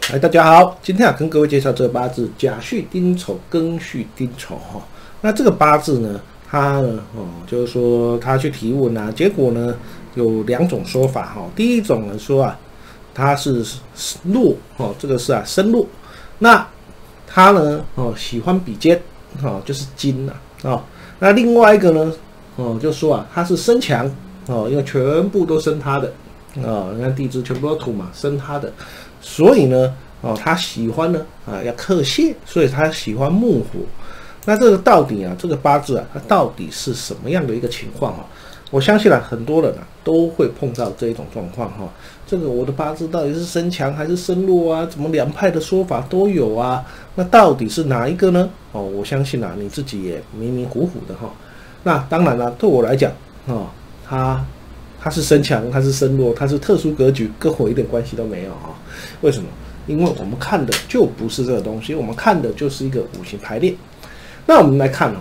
大家好，今天跟各位介绍这个八字甲戌丁丑庚戌丁丑哈。那这个八字呢，它呢就是说他去提问啊，结果呢有两种说法哈。第一种呢说啊，他是弱这个是身弱。那他呢喜欢比肩就是金那另外一个呢就说啊，他是身强因为全部都生他的你看地支全部都土嘛，生他的。所以呢，他喜欢呢要克泄，所以他喜欢木火。那这个到底这个八字它到底是什么样的一个情况我相信很多人都会碰到这一种状况这个我的八字到底是身强还是身弱啊？怎么两派的说法都有啊？那到底是哪一个呢？我相信你自己也迷迷糊糊的那当然了，对我来讲他是身强，他是身弱，他是特殊格局，跟我一点关系都没有为什么？因为我们看的就不是这个东西，我们看的就是一个五行排列。那我们来看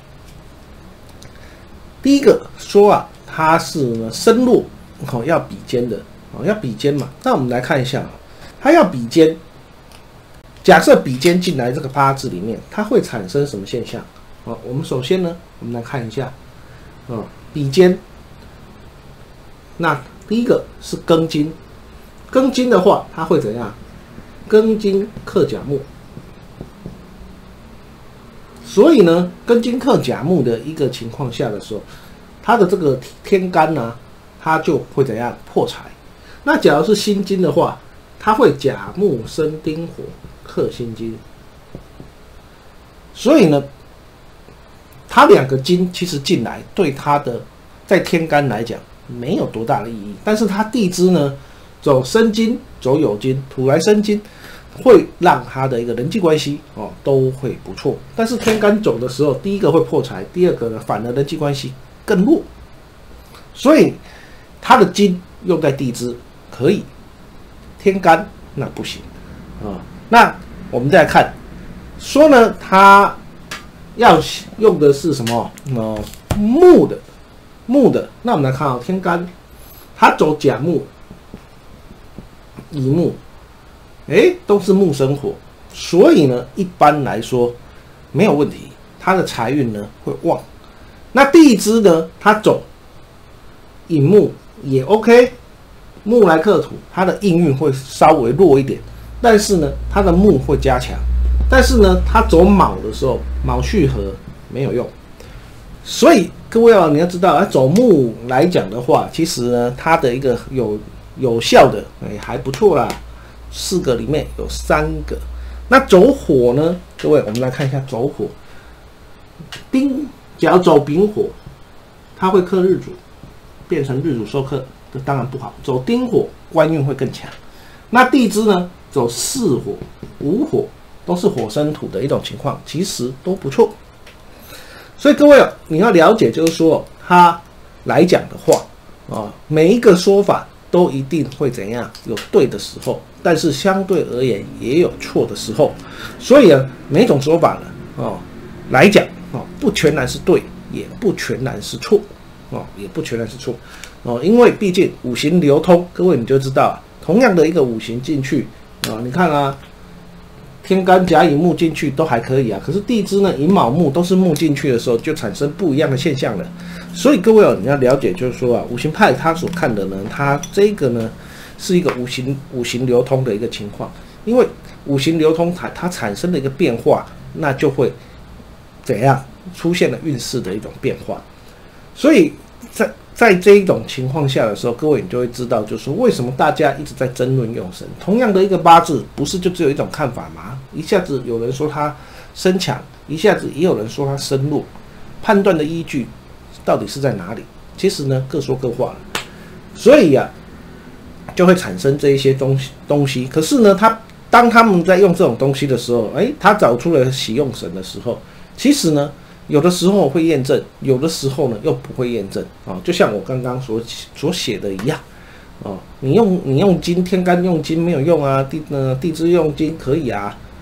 第一个说他是呢身弱要比肩的要比肩嘛。那我们来看一下他要比肩，假设比肩进来这个八字里面，它会产生什么现象我们首先呢，我们来看一下比肩。那第一个是庚金，庚金的话，它会怎样？庚金克甲木，所以呢，庚金克甲木的一个情况下的时候，它的这个天干它就会怎样破财。那假如是辛金的话，它会甲木生丁火克辛金，所以呢，它两个金其实进来对它的在天干来讲没有多大的意义，但是它地支呢走申金走酉金，土来申金，会让他的一个人际关系都会不错。但是天干走的时候，第一个会破财，第二个呢反而人际关系更弱。所以他的金用在地支可以，天干那不行那我们再来看，说呢他要用的是什么木的。那我们来看天干，他走甲木、乙木，都是木生火，所以呢，一般来说没有问题，他的财运呢会旺。那地支呢，他走乙木也 OK， 木来克土，他的应运会稍微弱一点，但是呢，他的木会加强。但是呢，他走卯的时候，卯戌合没有用。所以各位你要知道走木来讲的话，其实呢，它的一个有效的还不错啦，4个里面有3个。那走火呢？各位，我们来看一下走火。假如走丙火，它会克日主，变成日主受克，这当然不好。走丁火，官运会更强。那地支呢？走巳火、午火，都是火生土的一种情况，其实都不错。所以各位你要了解，就是说他来讲的话每一个说法都一定会怎样有对的时候，但是相对而言也有错的时候。所以每种说法呢来讲不全然是对，也不全然是错因为毕竟五行流通，各位你就知道同样的一个五行进去你看天干甲乙木进去都还可以可是地支呢寅卯木都是木进去的时候，就产生不一样的现象了。所以各位你要了解，就是说五行派他所看的呢，他这个呢是一个五行流通的一个情况。因为五行流通它产生的一个变化，那就会怎样出现了运势的一种变化。所以在这一种情况下的时候，各位你就会知道，就是说为什么大家一直在争论用神。同样的一个八字，不是就只有一种看法吗？一下子有人说他身强，一下子也有人说他身弱，判断的依据到底是在哪里？其实呢，各说各话了。所以就会产生这一些东西。可是呢，当他们在用这种东西的时候，他找出了喜用神的时候，其实呢，有的时候会验证，有的时候呢又不会验证就像我刚刚所写的一样你用金，天干用金没有用地支用金可以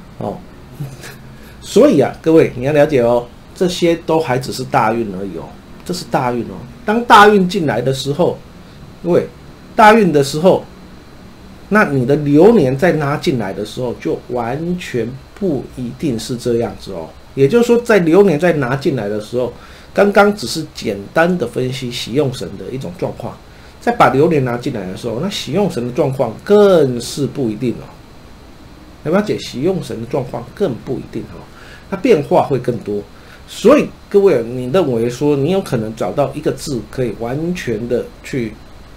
所以各位你要了解这些都还只是大运而已这是大运当大运进来的时候，各位大运的时候那你的流年再拉进来的时候，就完全不一定是这样子哦。也就是说，在流年再拿进来的时候，刚刚只是简单的分析喜用神的一种状况，再把流年拿进来的时候，那喜用神的状况更是不一定哦。了不了解？喜用神的状况更不一定哦，它变化会更多。所以各位，你认为说你有可能找到一个字可以完全的去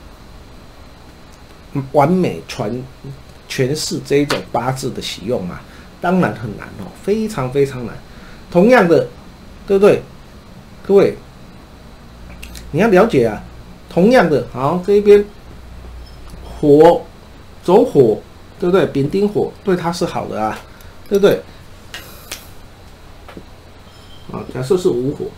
完美诠释这一种八字的喜用吗？当然很难哦，非常非常难。同样的，对不对？各位，你要了解啊，同样的，好，这一边火走火，对不对？丙丁火对它是好的啊，对不对？啊，假设是午火，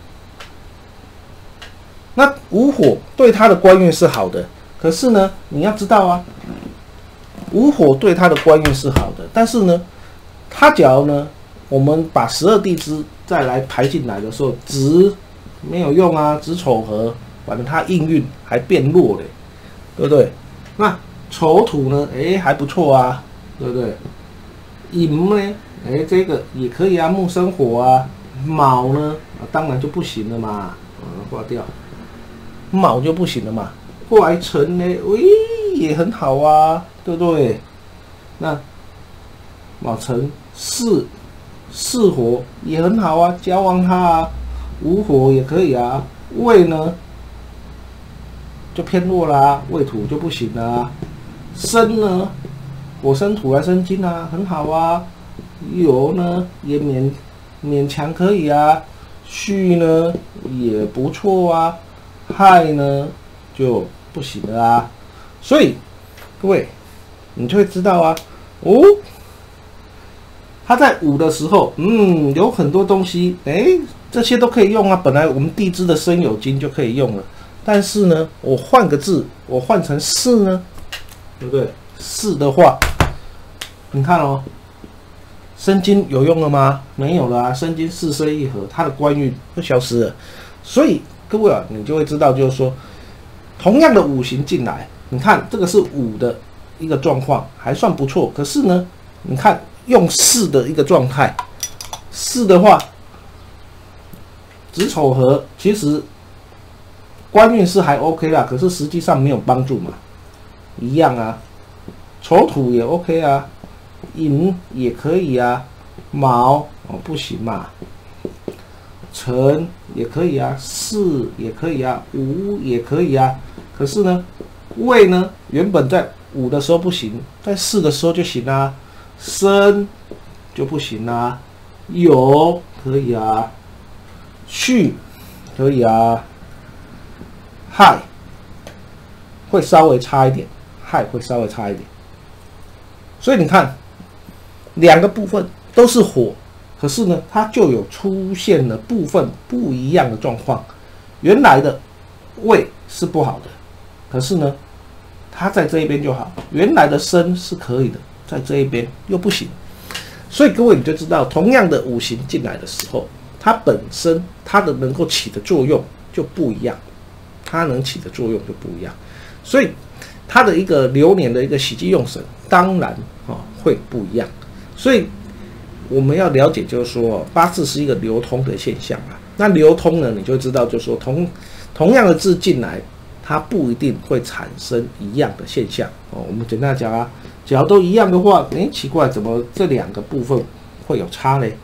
那午火对它的官运是好的，可是呢，你要知道啊，午火对它的官运是好的，但是呢，它假如呢，我们把12地支再来排进来的时候，子没有用啊，子丑合，反正它应运还变弱嘞，对不对？那丑土呢，还不错啊，对不对？寅呢，这个也可以啊，木生火啊。卯呢，当然就不行了嘛，挂掉，卯就不行了嘛。过来辰呢，也很好啊，对不对？那卯辰巳火也很好啊，交往它啊。午火也可以啊。未呢就偏弱啦，未土就不行啦。申呢，火生土来生金啊，很好啊。酉呢也勉强可以啊，戌呢也不错啊，亥呢就不行了啊。所以各位，你就会知道啊，它在午的时候，有很多东西，这些都可以用啊。本来我们地支的申酉金就可以用了，但是呢，我换个字，我换成巳呢，对不对？巳的话，你看哦。申金有用了吗？没有了啊！申金巳申一合，它的官运就消失了。所以各位啊，你就会知道，就是说，同样的五行进来，你看这个是午的一个状况，还算不错。可是呢，你看用巳的一个状态，巳的话，子丑合，其实官运是还 OK 啦，可是实际上没有帮助嘛，一样啊。丑土也 OK 啊。寅也可以啊，卯不行嘛，辰也可以啊，巳也可以啊，午也可以啊。可是呢，未呢原本在午的时候不行，在巳的时候就行啊，申就不行啊，酉可以啊，戌可以啊，亥会稍微差一点，亥会稍微差一点。所以你看。两个部分都是火，可是呢，它就有出现了部分不一样的状况。原来的未是不好的，可是呢，它在这一边就好。原来的申是可以的，在这一边又不行。所以各位你就知道，同样的五行进来的时候，它本身它的能够起的作用就不一样，它能起的作用就不一样。所以它的一个流年的一个喜忌用神，当然会不一样。所以我们要了解，就是说八字是一个流通的现象啊。那流通呢，你就知道，就是说同样的字进来，它不一定会产生一样的现象哦。我们简单讲啊，假如都一样的话，奇怪，怎么这两个部分会有差呢？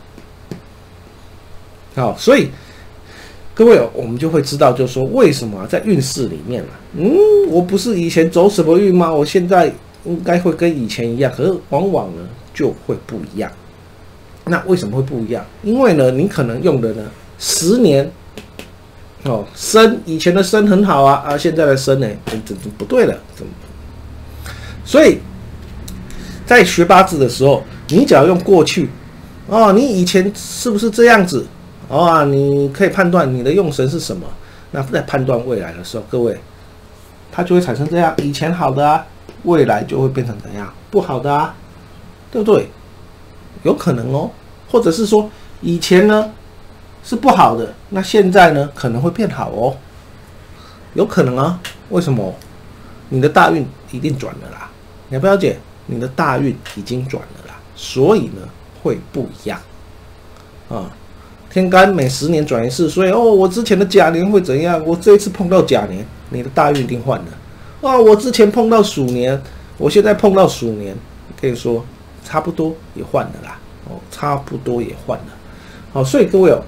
好，所以各位我们就会知道，就是说为什么在运势里面我不是以前走什么运吗？我现在应该会跟以前一样，可是往往呢就会不一样。那为什么会不一样？因为呢，你可能用的呢10年申以前的申很好啊，现在的申呢怎不对了？所以在学八字的时候，你只要用过去你以前是不是这样子你可以判断你的用神是什么。那在判断未来的时候，各位它就会产生这样，以前好的未来就会变成怎样不好的对不对？有可能或者是说以前呢是不好的，那现在呢可能会变好有可能为什么？你的大运一定转了啦， 了不了解？你的大运已经转了啦，所以呢会不一样啊。天干每10年转一次，所以我之前的甲年会怎样？我这一次碰到甲年，你的大运一定换了。我之前碰到鼠年，我现在碰到鼠年，可以说差不多也换了啦。差不多也换了。好，所以各位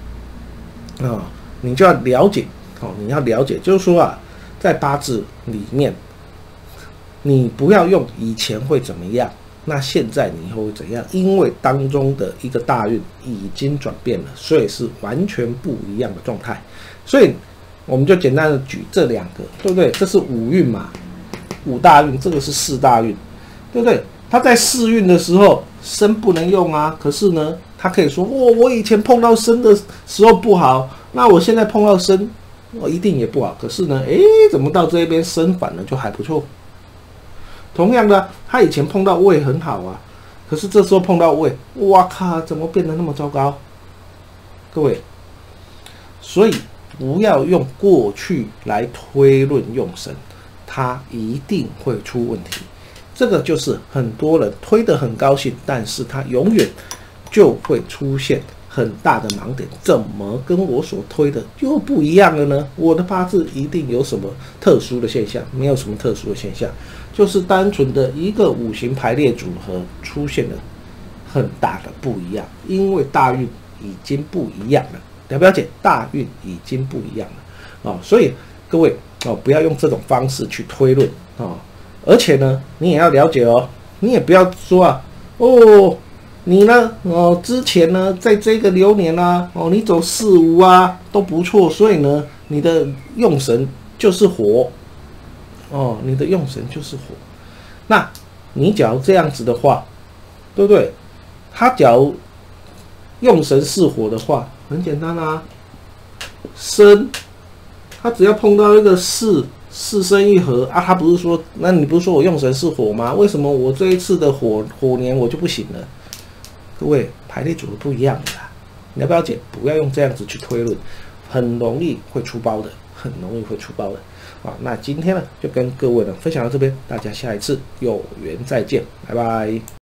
你就要了解，你要了解，就是说在八字里面，你不要用以前会怎么样，那现在你以后会怎样？因为当中的一个大运已经转变了，所以是完全不一样的状态。所以我们就简单的举这2个，对不对？这是5运嘛，5大运，这个是4大运，对不对？他在4运的时候，申不能用啊，可是呢，他可以说我以前碰到申的时候不好，那我现在碰到申，一定也不好。可是呢，怎么到这边申反了就还不错？同样的，他以前碰到未很好啊，可是这时候碰到未，哇靠，怎么变得那么糟糕？各位，所以不要用过去来推论用神，它一定会出问题。这个就是很多人推得很高兴，但是他永远就会出现很大的盲点，怎么跟我所推的又不一样了呢？我的八字一定有什么特殊的现象？没有什么特殊的现象，就是单纯的一个5行排列组合出现了很大的不一样，因为大运已经不一样了，了不了解？大运已经不一样了所以各位不要用这种方式去推论而且呢，你也要了解你也不要说你呢之前呢在这个流年你走4、5都不错，所以呢你的用神就是火你的用神就是火。那你假如这样子的话，对不对？他假如用神是火的话，很简单申，他只要碰到一个4申一合他不是说，那你不是说我用神是火吗？为什么我这一次的火年我就不行了？各位，排列组合不一样的啦，你要不要解？不要用这样子去推论，很容易会出包的，很容易会出包的那今天呢，就跟各位呢分享到这边，大家下一次有缘再见，拜拜。